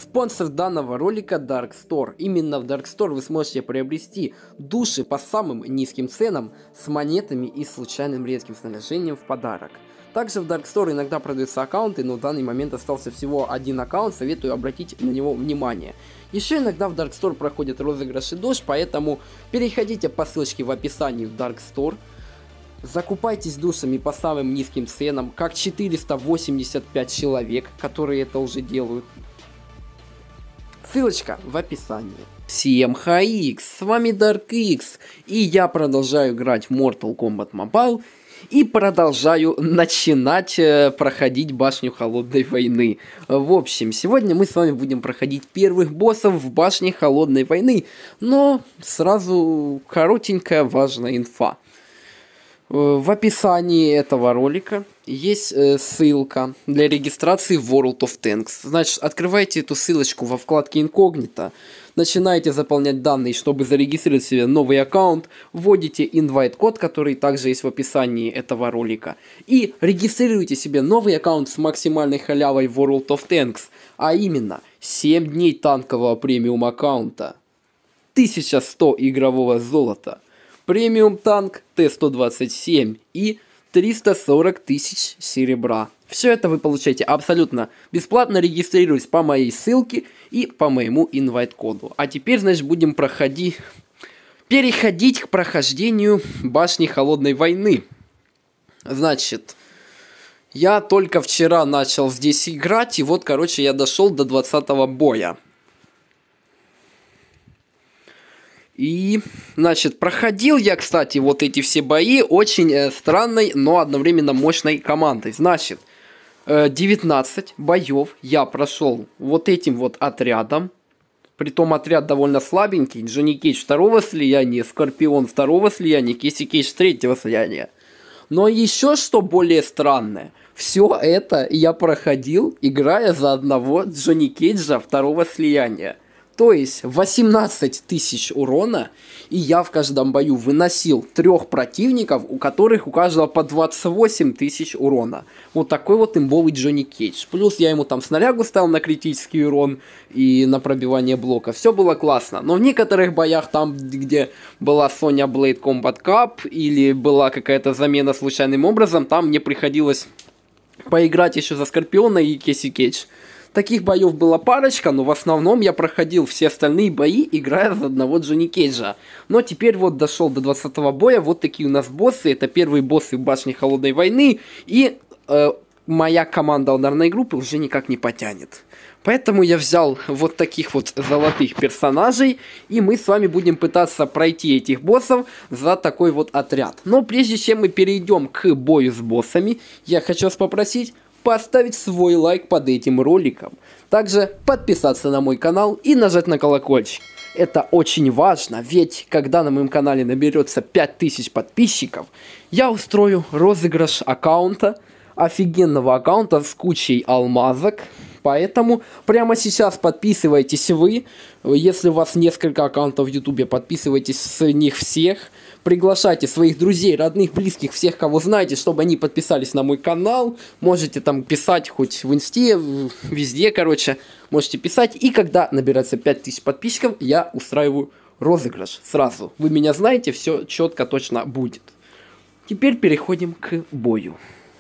Спонсор данного ролика Dark Store. Именно в Dark Store вы сможете приобрести души по самым низким ценам с монетами и случайным редким снаряжением в подарок. Также в Dark Store иногда продаются аккаунты, но в данный момент остался всего один аккаунт, советую обратить на него внимание. Еще иногда в Dark Store проходят розыгрыши душ, поэтому переходите по ссылочке в описании в Dark Store. Закупайтесь душами по самым низким ценам, как 485 человек, которые это уже делают. Ссылочка в описании. Всем хай, с вами DarkX, и я продолжаю играть в Mortal Kombat Mobile и продолжаю начинать проходить башню Холодной Войны. В общем, сегодня мы с вами будем проходить первых боссов в башне Холодной Войны, но сразу коротенькая важная инфа. В описании этого ролика есть ссылка для регистрации в World of Tanks. Значит, открывайте эту ссылочку во вкладке инкогнито, начинаете заполнять данные, чтобы зарегистрировать себе новый аккаунт, вводите инвайт-код, который также есть в описании этого ролика, и регистрируйте себе новый аккаунт с максимальной халявой в World of Tanks, а именно 7 дней танкового премиум аккаунта, 1100 игрового золота, премиум танк Т-127 и 340 тысяч серебра. Все это вы получаете абсолютно бесплатно, регистрируясь по моей ссылке и по моему инвайт-коду. А теперь, значит, будем переходить к прохождению башни Холодной Войны. Значит, я только вчера начал здесь играть, и вот, короче, я дошел до 20-го боя. И, значит, проходил я, кстати, вот эти все бои очень странной, но одновременно мощной командой. Значит, 19 боев я прошел вот этим вот отрядом. Притом отряд довольно слабенький. Джонни Кейдж 2-го слияния, Скорпион 2-го слияния, Кэсси Кейдж 3-го слияния. Но еще что более странное. Все это я проходил, играя за одного Джонни Кейджа 2-го слияния. То есть 18 тысяч урона, и я в каждом бою выносил 3 противников, у которых у каждого по 28 тысяч урона. Вот такой вот имбовый Джонни Кейдж. Плюс я ему там снарягу ставил на критический урон и на пробивание блока. Все было классно. Но в некоторых боях, там где была Sonya Blade Combat Cup или была какая-то замена случайным образом, там мне приходилось поиграть еще за Скорпиона и Кэсси Кейдж. Таких боев была парочка, но в основном я проходил все остальные бои, играя за одного Джонни Кейджа. Но теперь вот дошел до 20-го боя, вот такие у нас боссы. Это первые боссы в башне Холодной Войны, и моя команда ударной группы уже никак не потянет. Поэтому я взял вот таких вот золотых персонажей, и мы с вами будем пытаться пройти этих боссов за такой вот отряд. Но прежде чем мы перейдем к бою с боссами, я хочу вас попросить поставить свой лайк под этим роликом. Также подписаться на мой канал и нажать на колокольчик. Это очень важно, ведь когда на моем канале наберется 5000 подписчиков, я устрою розыгрыш аккаунта, офигенного аккаунта с кучей алмазок. Поэтому прямо сейчас подписывайтесь вы. Если у вас несколько аккаунтов в ютубе, подписывайтесь с них всех. Приглашайте своих друзей, родных, близких, всех, кого знаете, чтобы они подписались на мой канал. Можете там писать хоть в инсте, везде, короче. Можете писать. И когда набирается 5000 подписчиков, я устраиваю розыгрыш сразу. Вы меня знаете, все четко, точно будет. Теперь переходим к бою.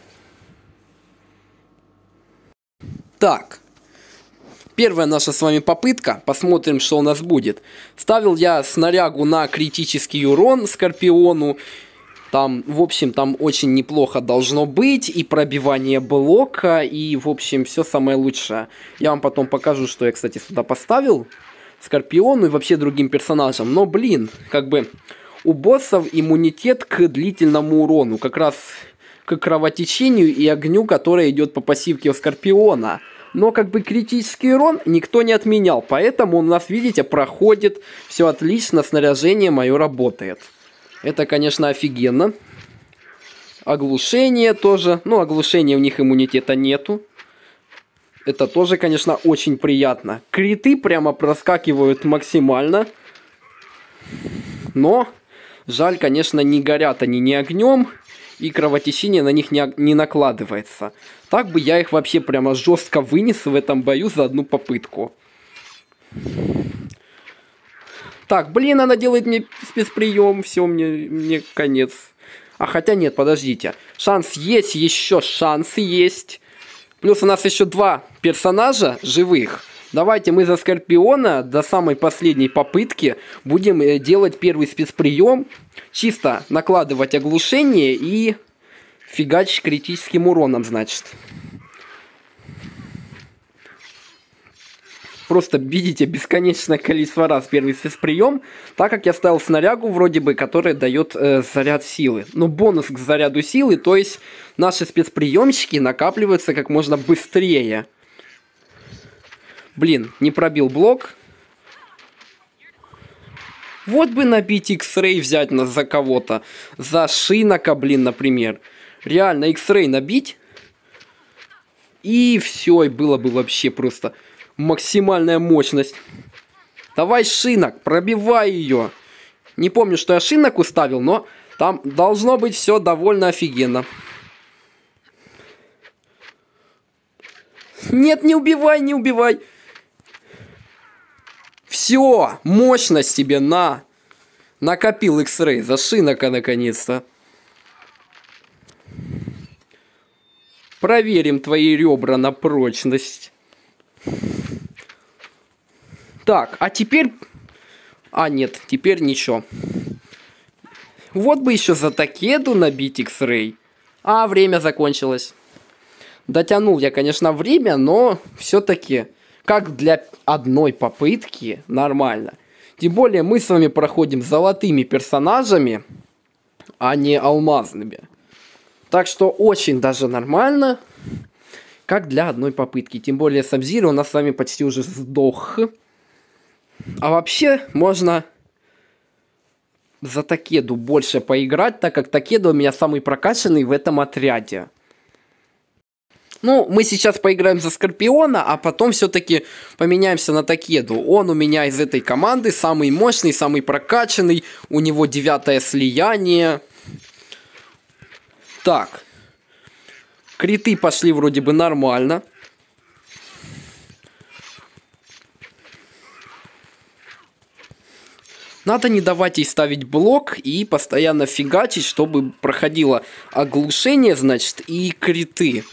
Так, первая наша с вами попытка, посмотрим, что у нас будет. Ставил я снарягу на критический урон Скорпиону. Там, в общем, там очень неплохо должно быть, и пробивание блока, и, в общем, все самое лучшее. Я вам потом покажу, что я, кстати, сюда поставил Скорпиону и вообще другим персонажам. Но, блин, как бы у боссов иммунитет к длительному урону, как раз к кровотечению и огню, которое идет по пассивке у Скорпиона. Но как бы критический урон никто не отменял, поэтому у нас, видите, проходит все отлично, снаряжение мое работает. Это, конечно, офигенно. Оглушение тоже, ну, оглушения у них иммунитета нету. Это тоже, конечно, очень приятно. Криты прямо проскакивают максимально. Но жаль, конечно, не горят они ни огнем и кровотечение на них не накладывается. Так бы я их вообще прямо жестко вынес в этом бою за одну попытку. Так, блин, она делает мне спецприем, все, мне конец. А хотя нет, подождите. Шанс есть, еще шансы есть. Плюс у нас еще 2 персонажа живых. Давайте мы за Скорпиона до самой последней попытки будем делать первый спецприем. Чисто накладывать оглушение и фигачить критическим уроном, значит. Просто видите бесконечное количество раз первый спецприем, так как я ставил снарягу вроде бы, которая дает заряд силы. Но бонус к заряду силы, то есть наши спецприемчики накапливаются как можно быстрее. Блин, не пробил блок. Вот бы набить X-Ray взять нас за кого-то. За Шинока, блин, например. Реально X-Ray набить. И все, и было бы вообще просто максимальная мощность. Давай, Шинок, пробивай ее. Не помню, что я Шиноку ставил, но там должно быть все довольно офигенно. Нет, не убивай, не убивай. Все, мощность тебе на. Накопил X-Ray за Шинока наконец-то. Проверим твои ребра на прочность. Так, а теперь... А, нет, теперь ничего. Вот бы еще за Такеду набить X-Ray. А, время закончилось. Дотянул я, конечно, время, но все-таки... Как для одной попытки нормально. Тем более мы с вами проходим золотыми персонажами, а не алмазными. Так что очень даже нормально. Как для одной попытки. Тем более Саб-Зиро у нас с вами почти уже сдох. А вообще можно за Такеду больше поиграть, так как Такеда у меня самый прокачанный в этом отряде. Ну, мы сейчас поиграем за Скорпиона, а потом все-таки поменяемся на Такеду. Он у меня из этой команды самый мощный, самый прокачанный. У него 9-е слияние. Так. Криты пошли вроде бы нормально. Надо не давать ей ставить блок и постоянно фигачить, чтобы проходило оглушение, значит, и криты.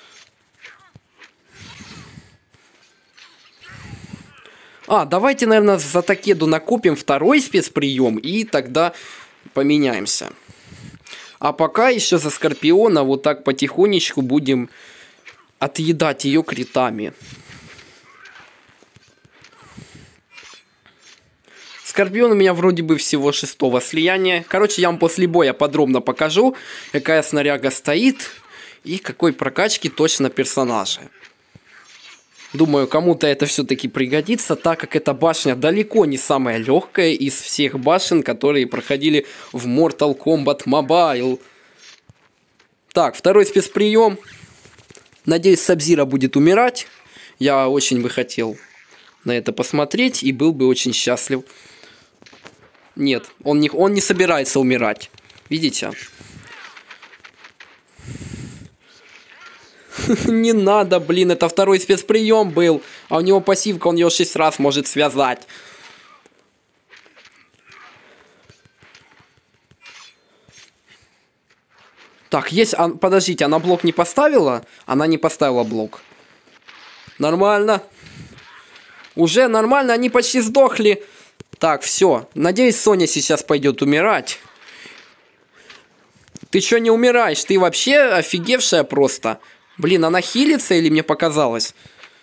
А, давайте, наверное, за Такеду накупим второй спецприем, и тогда поменяемся. А пока еще за Скорпиона вот так потихонечку будем отъедать ее критами. Скорпион у меня вроде бы всего 6-го слияния. Короче, я вам после боя подробно покажу, какая снаряга стоит и какой прокачки точно персонажи. Думаю, кому-то это все-таки пригодится, так как эта башня далеко не самая легкая из всех башен, которые проходили в Mortal Kombat Mobile. Так, второй спецприем. Надеюсь, Саб-Зиро будет умирать. Я очень бы хотел на это посмотреть и был бы очень счастлив. Нет, он не собирается умирать. Видите? Не надо, блин, это второй спецприем был. А у него пассивка, он ее 6 раз может связать. Так, есть... подождите, она блок не поставила? Она не поставила блок. Нормально. Уже нормально, они почти сдохли. Так, все. Надеюсь, Соня сейчас пойдет умирать. Ты что не умираешь? Ты вообще офигевшая просто. Блин, она хилится или мне показалось?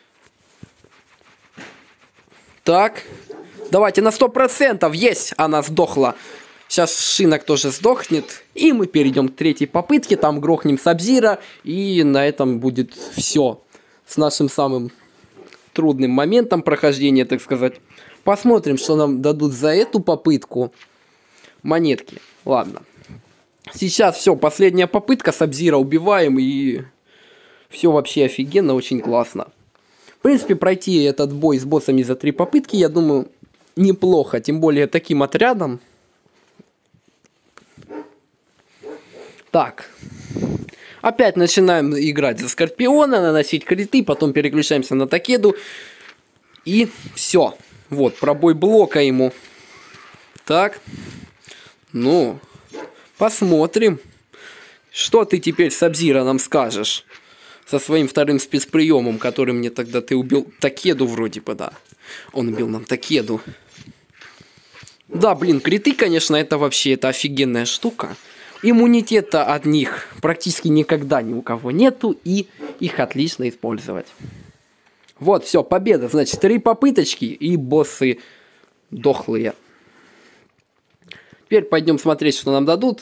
Так. Давайте на 100%. Есть, она сдохла. Сейчас Шинок тоже сдохнет. И мы перейдем к третьей попытке. Там грохнем Саб-Зиро. И на этом будет все. С нашим самым трудным моментом прохождения, так сказать. Посмотрим, что нам дадут за эту попытку. Монетки. Ладно. Сейчас все, последняя попытка. Саб-Зиро убиваем и... Все вообще офигенно, очень классно. В принципе, пройти этот бой с боссами за 3 попытки, я думаю, неплохо. Тем более таким отрядом. Так. Опять начинаем играть за Скорпиона, наносить криты, потом переключаемся на Такеду. И все. Вот, пробой блока ему. Так. Ну, посмотрим. Что ты теперь, Сабзира, нам скажешь? Со своим вторым спецприемом, который мне тогда ты убил. Такеду вроде бы, да. Он убил нам Такеду. Да, блин, криты, конечно, это вообще это офигенная штука. Иммунитета от них практически никогда ни у кого нету, и их отлично использовать. Вот, все, победа. Значит, 3 попыточки, и боссы дохлые. Теперь пойдем смотреть, что нам дадут.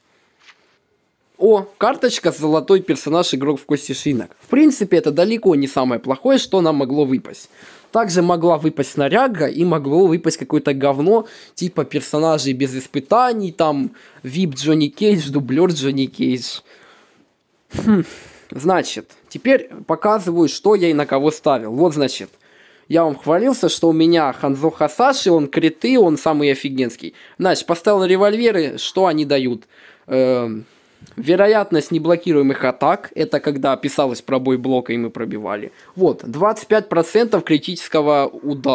О, карточка «Золотой персонаж, игрок в кости шинок». В принципе, это далеко не самое плохое, что нам могло выпасть. Также могла выпасть снаряга и могло выпасть какое-то говно, типа персонажей без испытаний, там, VIP Джонни Кейдж, дублер Джонни Кейдж. Значит, теперь показываю, что я и на кого ставил. Вот, значит, я вам хвалился, что у меня Ханзо Хасаши, он криты, он самый офигенский. Значит, поставил револьверы, что они дают? Вероятность неблокируемых атак, это когда писалось пробой блока и мы пробивали. Вот, 25% критического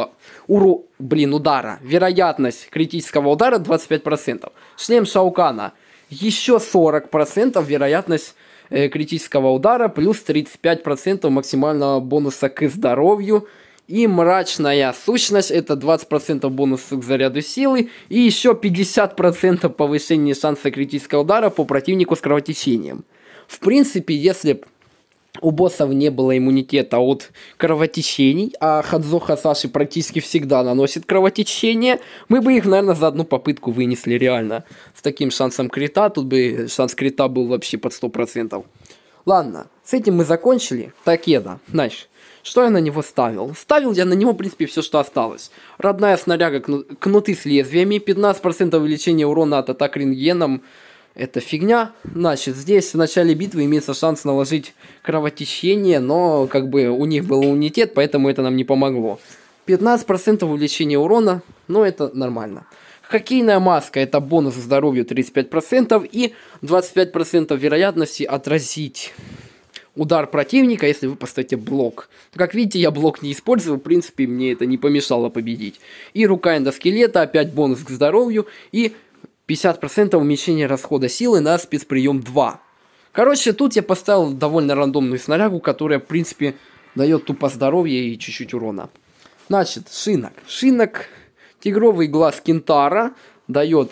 удара. Вероятность критического удара 25%. Шлем Шаукана. Еще 40% вероятность критического удара, плюс 35% максимального бонуса к здоровью. И мрачная сущность, это 20% бонуса к заряду силы. И еще 50% повышение шанса критического удара по противнику с кровотечением. В принципе, если б у боссов не было иммунитета от кровотечений, а Ханзо Хасаши практически всегда наносит кровотечение, мы бы их, наверное, за одну попытку вынесли реально. С таким шансом крита, тут бы шанс крита был вообще под 100%. Ладно, с этим мы закончили. Такеда, значит. Что я на него ставил? Ставил я на него, в принципе, все, что осталось. Родная снаряга, кнуты с лезвиями, 15% увеличения урона от атак рентгеном. Это фигня. Значит, здесь в начале битвы имеется шанс наложить кровотечение, но как бы у них был иммунитет, поэтому это нам не помогло. 15% увеличения урона, но это нормально. Хоккейная маска, это бонус к здоровью 35% и 25% вероятности отразить удар противника, если вы поставите блок. Как видите, я блок не использовал, в принципе, мне это не помешало победить. И рука эндоскелета, опять бонус к здоровью и 50% уменьшения расхода силы на спецприем 2. Короче, тут я поставил довольно рандомную снарягу, которая, в принципе, дает тупо здоровье и чуть-чуть урона. Значит, шинок. Шинок, тигровый глаз Кентара, дает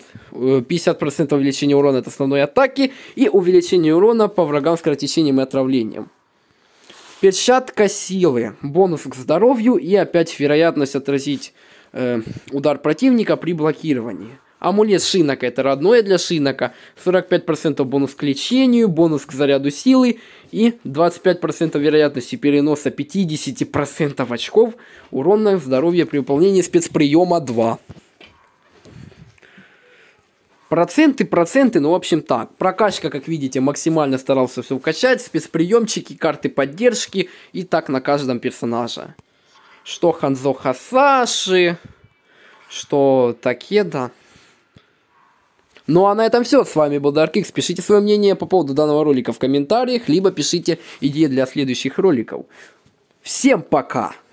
50% увеличения урона от основной атаки и увеличение урона по врагам с кровотечением и отравлением. Перчатка силы, бонус к здоровью и опять вероятность отразить удар противника при блокировании. Амулет Шинока, это родное для Шинока, 45% бонус к лечению, бонус к заряду силы и 25% вероятности переноса 50% очков урона в здоровье при выполнении спецприема 2. Проценты, ну в общем так. Прокачка, как видите, максимально старался все вкачать. Спецприемчики, карты поддержки и так на каждом персонаже. Что Ханзо Хасаши, что Такеда. Ну а на этом все. С вами был Darkix. Пишите свое мнение по поводу данного ролика в комментариях, либо пишите идеи для следующих роликов. Всем пока!